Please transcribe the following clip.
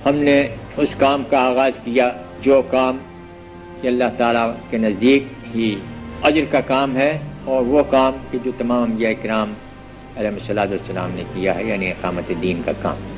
हमने उस काम का आगाज़ किया जो काम कि अल्लाह ताला के नज़दीक ही अजर का काम है, और वो काम कि जो तमाम अंबिया किराम अलैहिस्सलाम ने किया है, यानी इकामत दीन का काम।